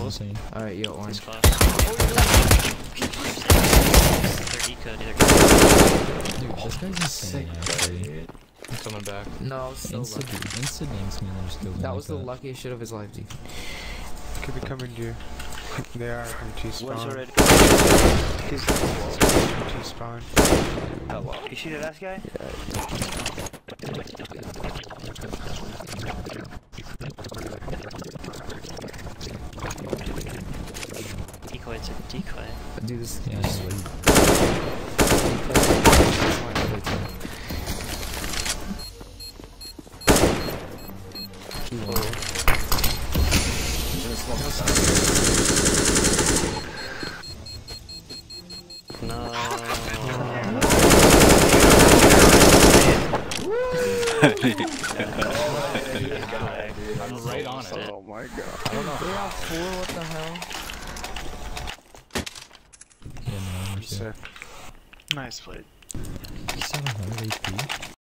close. Alright, yo, orange. He's close. They're eco, dude. Dude, this guy's insane, actually. I'm coming back. No, so lucky. Insta-dinks me and they're still That was the luckiest shit of his life, dude. Could be coming, dude. They are from T-spawn. One's already. He's T-spawn. Hello. You see the last guy? Decoy, it's a decoy. Dude, this Yeah, is wait. No. I'm right on it. Oh my god. I don't know. They have 4, what the hell? Yeah, no, I'm Sick. sick. Nice play. 700 AP.